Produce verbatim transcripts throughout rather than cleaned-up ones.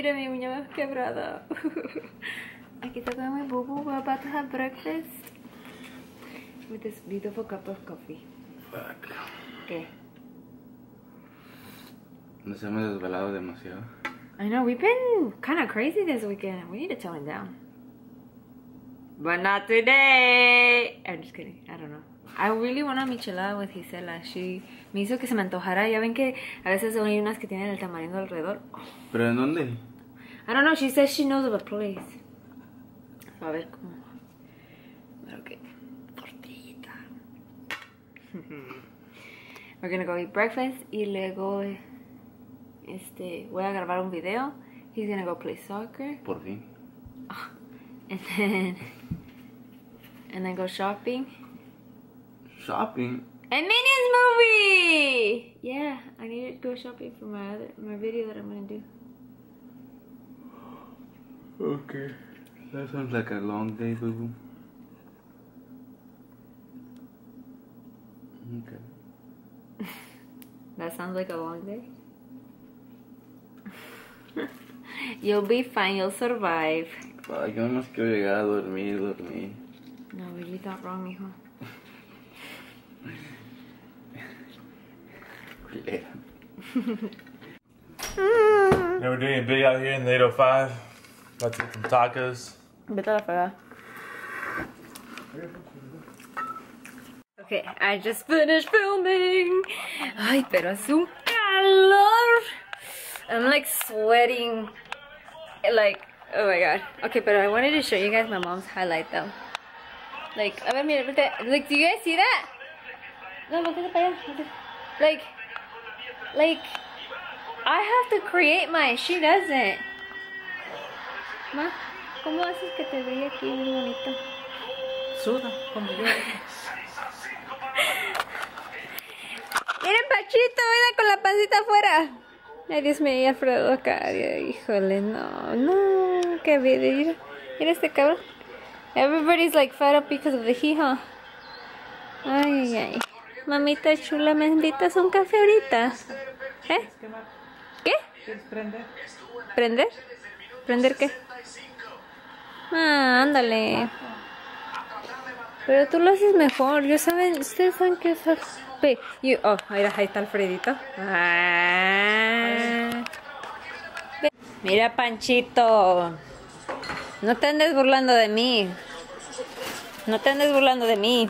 Mira mi uña quebrada. Aquí está con my boo-boo. We're about to have breakfast with this beautiful cup of coffee. Fuck. ¿Qué? Nos hemos desvelado demasiado. I know, we've been kind of crazy this weekend. We need to tone it down. But not today. I'm just kidding. I don't know. I really want a michelada with Gisela. She me hizo que se me antojara. Ya ven que a veces hay unas que tienen el tamarindo alrededor. ¿Pero en dónde? I don't know. She says she knows of a place. A ver cómo. Pero que tortillita. We're gonna go eat breakfast y luego este voy a grabar un video. He's gonna go play soccer. Por fin. Oh, and then and then go shopping. Shopping. A Minions movie! Yeah, I need to go shopping for my other my video that I'm gonna do. Okay. That sounds like a long day, boo boo. Okay. That sounds like a long day. You'll be fine, you'll survive. Ay, yo nomás quiero llegar a dormir, dormir. No, but you thought wrong, mijo. Yeah, we're doing a video out here in the eight oh five. About to get some tacos. Vete a la fregada. Okay, I just finished filming. Ay, pero hace un calor. I'm like sweating. Like, oh my god. Okay, but I wanted to show you guys my mom's highlight though. Like, a ver, mira, mira, like, do you guys see that? No, voltea para allá. voltea. Like, like, I have to create mine. She doesn't. Ma, ¿cómo haces que te brille aquí bien bonito? Suda, como yo. Miren, Pachito, mira con la pancita afuera. Ay, Dios mío, y Alfredo acá. Híjole, no, no, qué vida. Mira, mira este cabrón. Everybody's like fed up because of the heat, huh? Ay, ay. Mamita chula, ¿me invitas a un café ahorita? ¿Eh? ¿Qué? ¿Quieres prender? ¿Prender? ¿Prender qué? Ah, ándale. Pero tú lo haces mejor. Yo saben, ustedes saben que es you, oh, mira, ahí está Alfredito. Ah. Mira, Panchito. No te andes burlando de mí. No te andes burlando de mí.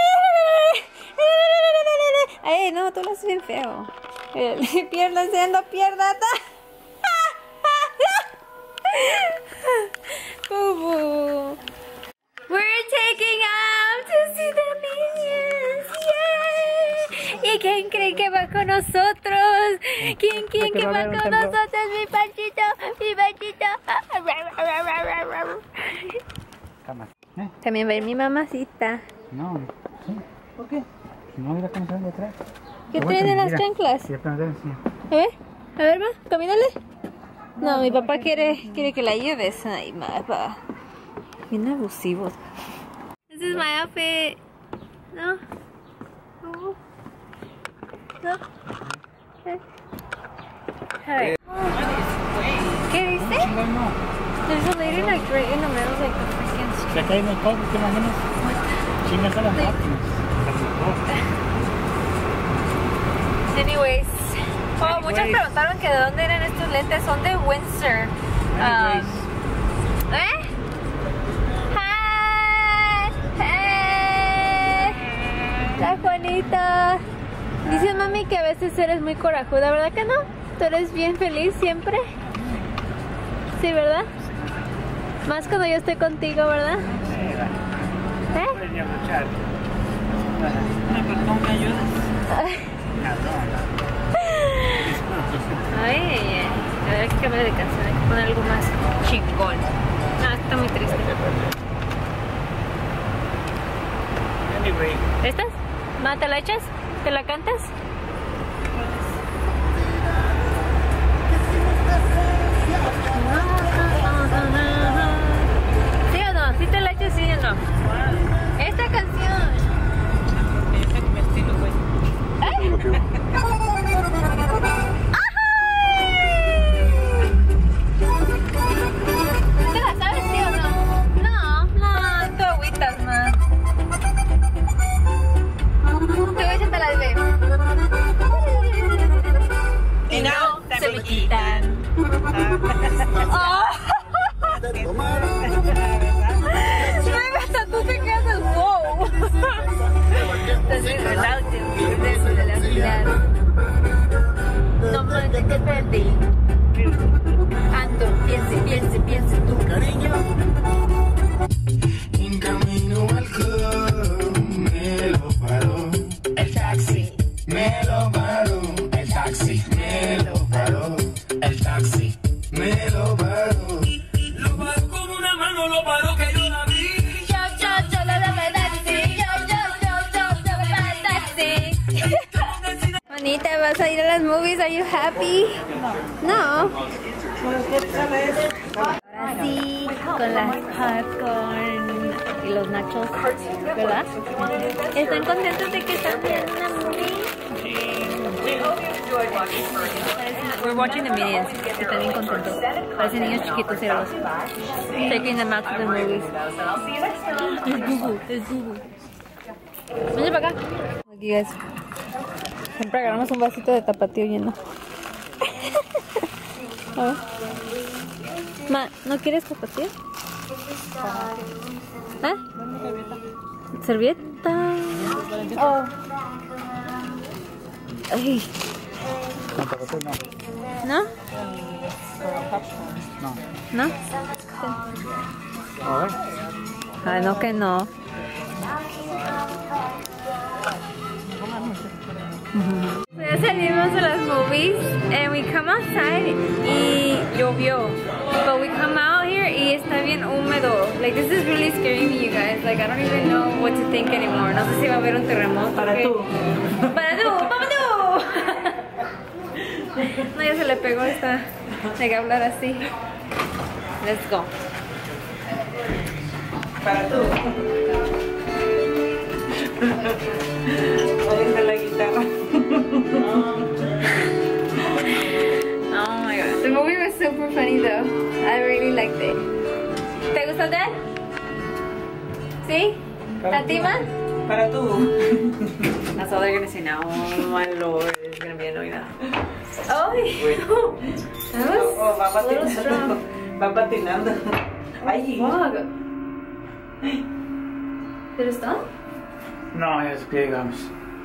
Ay, no, tú lo haces bien feo. Pierda haciendo pierda. Boo-boo. We're taking out to see the Minions. Yay! ¿Y quién cree que va con nosotros? ¿Quién, quién que va con nosotros? Mi Panchito, mi Panchito. Cama. ¿Eh? También va a ir mi mamacita. No. ¿Sí? ¿Por qué? No, mira cómo se van detrás. ¿Qué traen en las chanclas? Sí, apenas deben enseñar. A ver, a ver, ma, camínale. No, mi papá quiere, quiere que la lleves. Ay, papá. Bien abusivos. This is my outfit. No. No. No. Eh. Alright. ¿Qué dice? No, no. There's a lady like right in the middle, like the freaking Se street. cae en el cobre, ¿te imaginas? Chingas a las máquinas. Anyways. Oh, muchos preguntaron que de dónde eran estos lentes. Son de Windsor. Um, ¿Eh? Hi. Hey. La Juanita. Dice mami que a veces eres muy corajuda, ¿verdad que no? Tú eres bien feliz siempre. Sí, ¿verdad? Más cuando yo estoy contigo, ¿verdad? ¿Eh? Podría luchar. ¿No me ayudas? Ay, ay, ay. A ver, hay que cambiar de canción, hay que poner algo más chingón. No, está muy triste. Anyway. ¿Estas? ¿Ma, te la echas? ¿Te la cantas? ¿Sí o no? ¿Sí te la echas, sí o no? Esta canción. Ese es mi estilo, güey. ¡Ay! ande. Ando, piense, piense, piense tú. Cariño, un camino al club me lo paró el taxi, me lo paró el taxi, me lo paró el taxi, me lo paró. Lo paró con una mano, lo paró que yo la vi. Yo, yo, yo, lo de taxi. Yo, yo, yo, yo, yo, lo de taxi. Bonita, ¿vas a ir a las movies? Are you happy? No. Ahora sí, con las popcorn y los nachos, ¿verdad? ¿Están contentos de que están viendo una movie? We're watching the Minions. Están bien contentos. Parecen niños chiquitos y los taking them out to the movies. Es Gugu, es Gugu. Vente para acá. Aquí, guys. Siempre agarramos un vasito de tapatío lleno. A ver. Ma, ¿no quieres tapatío? ¿Ah? ¿Servieta? Oh. Ay. ¿No? ¿No? ¿No? A ver. Ay, no que no. Ya salimos de las movies and we come outside y llovió. But we come out here y está bien húmedo. Like this is really scaring me, you guys. Like I don't even know what to think anymore. No sé si va a haber un terremoto. Para tú. Para tú, para tú. No, ya se le pegó esta de hablar así. Let's go. Para tú. Oye, la guitarra. Oh my god. The movie was super funny though. I really liked it. ¿Te gustó, Dad? ¿Sí? Para ¿A ti, Ma? Para tú. That's all they're gonna say now. Oh my lord, it's gonna be annoying now. Oh, that was Oh, va a little strong. patinando. Va patinando. Ay. Fuck. ¿Pero está? No, es que digamos.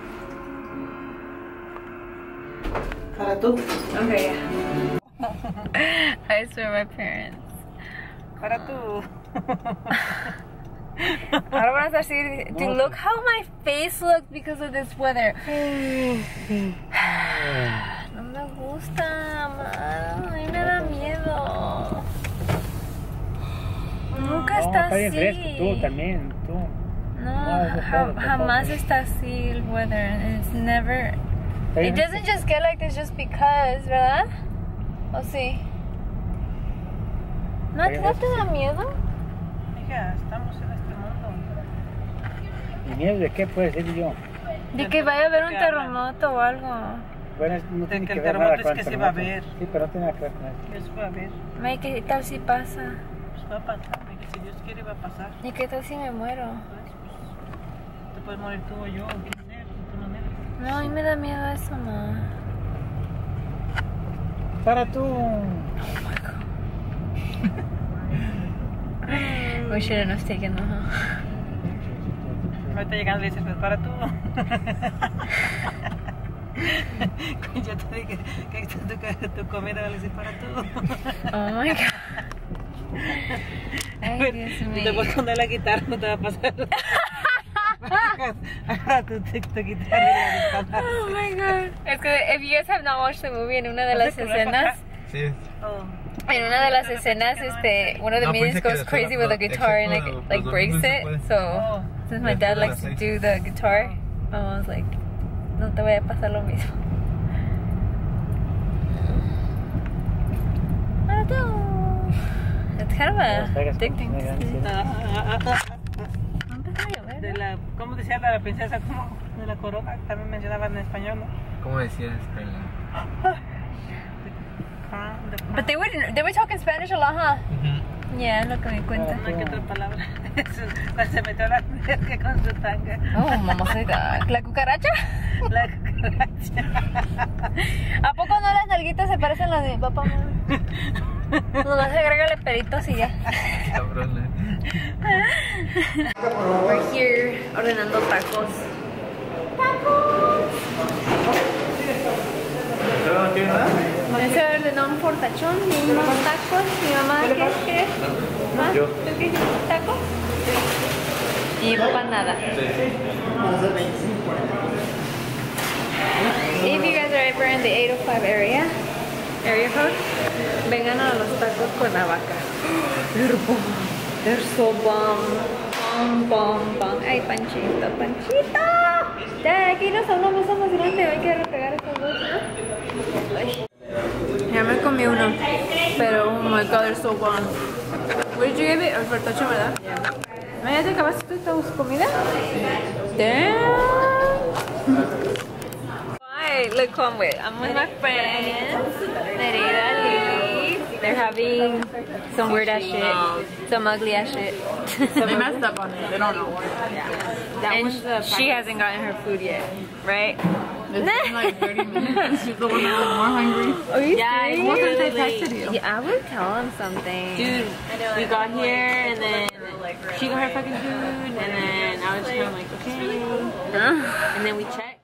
Para tú. Okay, yeah. I swear my parents. Para tú. Ahora van a decir, dude, look how my face looks because of this weather. No me gusta, man. A mí me da miedo. Nunca está Está bien así. fresco, tú también, tú. No, No, ja- jamás está así el weather. It's never. It doesn't just get like this just because, ¿verdad? ¿O sí? ¿No, ¿no te da miedo? Hija, estamos en este mundo. ¿Y miedo de qué puede ser yo? De que vaya a haber un terremoto o algo. Bueno, es- no tiene que que el ver terremoto nada es con que el se va a terremoto. ver. Sí, pero no tiene nada que ver con eso. Eso va a ver. May, ¿qué tal si pasa? Pues va a pasar. Que si Dios quiere va a pasar. ¿Y qué tal si me muero? Pues, pues, te puedes morir tú o yo, o quien sea, de tu manera. No, a mí me da miedo eso, ma. Para tú. We shouldn't have taken them, huh? Ahorita llegando le dices, pues para tú. Yo te dije que tu, tu comida le dices para tú. Oh my god. Ay, Dios Y mío. te puedes poner la guitarra, no te va a pasar. Ahora tu, tu, tu guitarra y la guitarra. Oh my god. Es que if you guys have not watched the movie, en una de las escenas, Sí. Oh. en una de las escenas, este, one of the No, minions pensé que goes de crazy solo- with the guitar and like, excepto like los breaks domingos se it. puede. So Oh. since my dad likes to do the guitar, my mom's like, no te vaya a pasar lo mismo. I don't know. It's kind of a addicting to see. Ah, ah, ah, ah. No empezó a llover, De ¿no? la, ¿cómo decía la princesa? ¿Cómo? De la corona, también mencionaban en español, ¿no? ¿Cómo decías, Carla? Ah, de, But they would they would talk in Spanish a lot, huh? Yeah, lo que me cuenta. no hay que otra palabra. Cuando se metió la que con su tanga. Oh, mamacita. ¿La cucaracha? La cucaracha. ¿A poco no las nalguitas se parecen a las de mi papá? Nomás agrégale pelitos y ya. Cabrón, We're here ordenando tacos. ¡Tacos! ¿No tiene nada? Ese un fortachón y unos tacos. Mi mamá, ¿qué quieres? ¿Ah? Yo. ¿Tú qué quieres? ¿Tacos? Y mi papá nada. If you guys are ever in the eight oh five area, area code, vengan a los tacos con la vaca. They're bomb. They're so bomb. Bomb, bomb, bomb. Ay, Panchito, Panchito. Ya, aquí no son una mesa más grande. Hay que repegar estos dos, ¿no? Ay. Ya me comí uno, pero oh my god, they're so bomb. What did you give it? El fortacho, ¿verdad? Yeah. ¿Ya te acabaste tu comida? Damn. Hi, look who I'm with. I'm with my friends, Nereida, Lily. They're having some weird ass shit, some ugly ass shit. They messed up on it. They don't know. Yeah. And she hasn't gotten her food yet, right? It's been like thirty minutes. She's the one that was more hungry. Are you Yeah, serious? what if they texted you? Yeah, I would tell them something. Dude, we got here and then she got her fucking food and then I was just kind of like, okay. Huh? And then we checked.